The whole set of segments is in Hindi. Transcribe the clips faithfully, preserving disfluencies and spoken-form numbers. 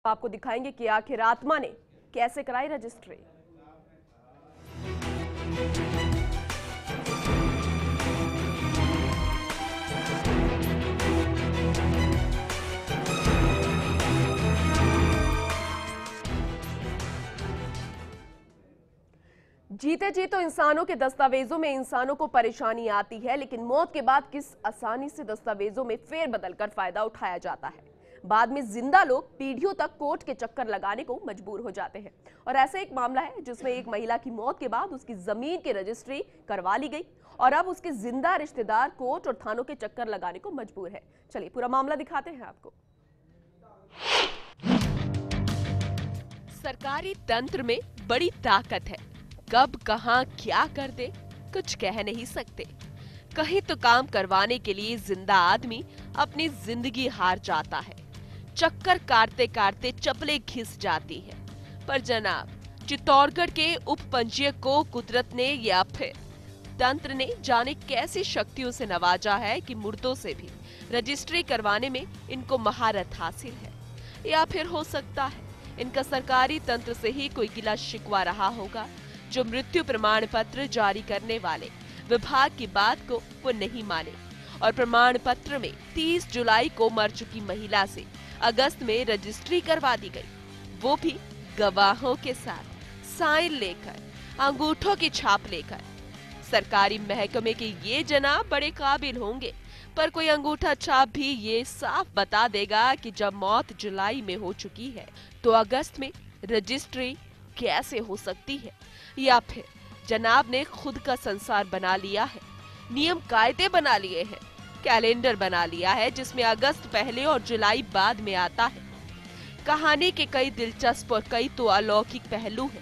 आपको दिखाएंगे कि आखिर आत्मा ने कैसे कराई रजिस्ट्री। जीते जी तो इंसानों के दस्तावेजों में इंसानों को परेशानी आती है, लेकिन मौत के बाद किस आसानी से दस्तावेजों में फेरबदल कर फायदा उठाया जाता है। बाद में जिंदा लोग पीढ़ियों तक कोर्ट के चक्कर लगाने को मजबूर हो जाते हैं। और ऐसा एक मामला है जिसमें एक महिला की मौत के बाद उसकी जमीन की रजिस्ट्री करवा ली गई और अब उसके जिंदा रिश्तेदार कोर्ट और थानों के चक्कर लगाने को मजबूर है। चलिए पूरा मामला दिखाते हैं आपको। सरकारी तंत्र में बड़ी ताकत है, कब कहां क्या कर दे कुछ कह नहीं सकते। कहीं तो काम करवाने के लिए जिंदा आदमी अपनी जिंदगी हार जाता है, चक्कर काटते काटते चप्पलें घिस जाती है। पर जनाब, चित्तौड़गढ़ के उप पंजीयक को कुदरत ने या फिर तंत्र ने जाने कैसी शक्तियों से नवाजा है कि मुर्दों से भी रजिस्ट्री करवाने में इनको महारत हासिल है। या फिर हो सकता है इनका सरकारी तंत्र से ही कोई गिला शिकवा रहा होगा, जो मृत्यु प्रमाण पत्र जारी करने वाले विभाग की बात को वो नहीं माने और प्रमाण पत्र में तीस जुलाई को मर चुकी महिला से अगस्त में रजिस्ट्री करवा दी गई, वो भी गवाहों के साथ, साइन लेकर, अंगूठों की छाप लेकर। सरकारी महकमे के ये जनाब बड़े काबिल होंगे, पर कोई अंगूठा छाप भी ये साफ बता देगा कि जब मौत जुलाई में हो चुकी है तो अगस्त में रजिस्ट्री कैसे हो सकती है। या फिर जनाब ने खुद का संसार बना लिया है, नियम कायदे बना लिए हैं, कैलेंडर बना लिया है जिसमें अगस्त पहले और जुलाई बाद में आता है। कहानी के कई दिलचस्प और कई तो अलौकिक पहलू हैं।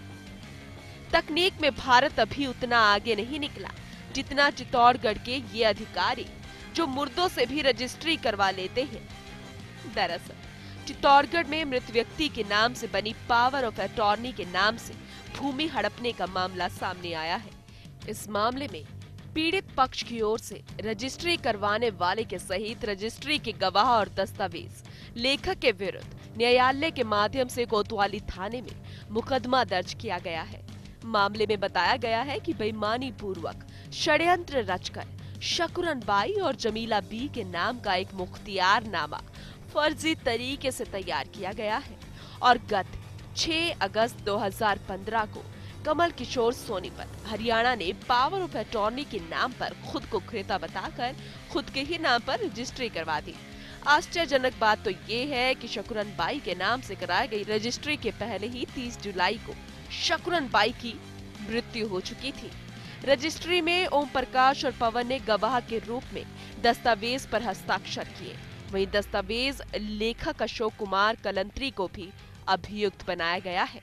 तकनीक में भारत अभी उतना आगे नहीं निकला जितना चित्तौड़गढ़ के ये अधिकारी जो मुर्दों से भी रजिस्ट्री करवा लेते हैं। दरअसल चित्तौड़गढ़ में मृत व्यक्ति के नाम से बनी पावर ऑफ अटॉर्नी के नाम से भूमि हड़पने का मामला सामने आया है। इस मामले में पीड़ित पक्ष की ओर से रजिस्ट्री करवाने वाले के सहित रजिस्ट्री के गवाह और दस्तावेज लेखक के विरुद्ध न्यायालय के माध्यम से कोतवाली थाने में मुकदमा दर्ज किया गया है। मामले में बताया गया है कि बेईमानी पूर्वक षड्यंत्र रचकर शकुरन बाई और जमीला बी के नाम का एक मुख्तियार नामा फर्जी तरीके से तैयार किया गया है और गत छह अगस्त दो हज़ार पंद्रह को कमल किशोर सोनीपत हरियाणा ने पावर ऑफ अटॉर्नी के नाम पर खुद को क्रेता बताकर खुद के ही नाम पर रजिस्ट्री करवा दी। आश्चर्यजनक बात तो ये है कि शकुरन बाई के नाम से कराई गई रजिस्ट्री के पहले ही तीस जुलाई को शकुरन बाई की मृत्यु हो चुकी थी। रजिस्ट्री में ओम प्रकाश और पवन ने गवाह के रूप में दस्तावेज पर हस्ताक्षर किए। वहीं दस्तावेज लेखक अशोक कुमार कलंत्री को भी अभियुक्त बनाया गया है।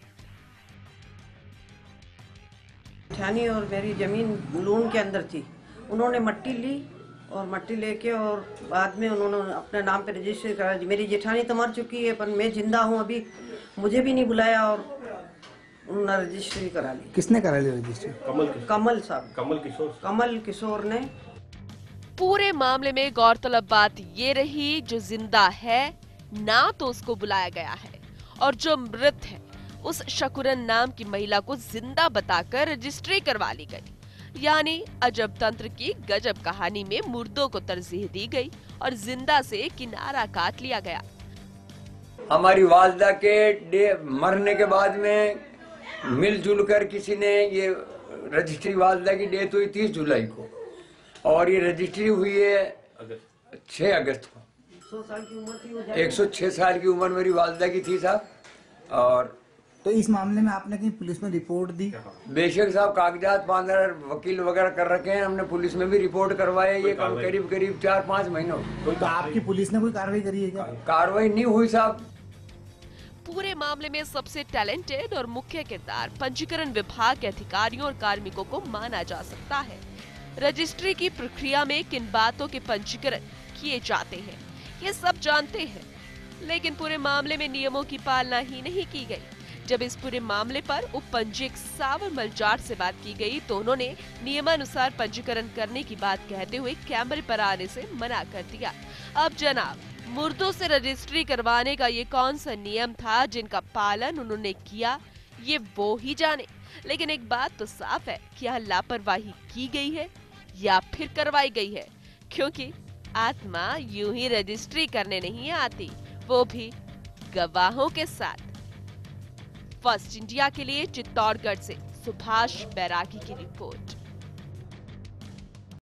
जेठानी और मेरी जमीन लोन के अंदर थी, उन्होंने मट्टी ली और मट्टी लेके और बाद में उन्होंने अपने नाम पे रजिस्ट्री करा दी। मेरी जेठानी तो मर चुकी है पर मैं जिंदा हूँ, अभी मुझे भी नहीं बुलाया और उन्होंने रजिस्ट्री करा ली। किसने करा ली रजिस्ट्री? कमल कमल साहब कमल किशोर कमल किशोर ने। पूरे मामले में गौरतलब बात ये रही, जो जिंदा है ना तो उसको बुलाया गया है और जो मृत है उस शकुरन नाम की महिला को जिंदा बताकर रजिस्ट्री करवा ली गई। यानी अजब तंत्र की गजब कहानी में मुर्दों को तरजीह दी गई और जिंदा से किनारा काट लिया गया। हमारी वालदा के डे मरने के बाद में मिलजुल कर किसी ने ये रजिस्ट्री, वालदा की डेथ हुई तीस जुलाई को और ये रजिस्ट्री हुई है छह अगस्त को। एक सौ छह साल की उम्र मेरी वालदा की थी साहब। और तो इस मामले में आपने कहीं पुलिस में रिपोर्ट दी? बेशक साहब, कागजात बांधर वकील वगैरह कर रखे हैं, हमने पुलिस में भी रिपोर्ट करवाया। ये करीब करीब चार पाँच महीनों। तो आपकी पुलिस ने कोई कार्रवाई करी है क्या? कार्रवाई नहीं हुई साहब। पूरे मामले में सबसे टैलेंटेड और मुख्य किरदार पंजीकरण विभाग के अधिकारियों और कार्मिकों को माना जा सकता है। रजिस्ट्री की प्रक्रिया में किन बातों के पंजीकरण किए जाते हैं ये सब जानते हैं, लेकिन पूरे मामले में नियमों की पालना ही नहीं की गई। जब इस पूरे मामले पर उप पंजीयक सावरमल जाट से बात की गई तो उन्होंने नियमानुसार पंजीकरण करने की बात कहते हुए कैमरे पर आने से मना कर दिया। अब जनाब, मुर्दों से रजिस्ट्री करवाने का ये कौन सा नियम था जिनका पालन उन्होंने किया, ये वो ही जाने। लेकिन एक बात तो साफ है कि यहाँ लापरवाही की गई है या फिर करवाई गई है, क्योंकि आत्मा यूं ही रजिस्ट्री करने नहीं आती, वो भी गवाहों के साथ। फर्स्ट इंडिया के लिए चित्तौड़गढ़ से सुभाष बैरागी की रिपोर्ट।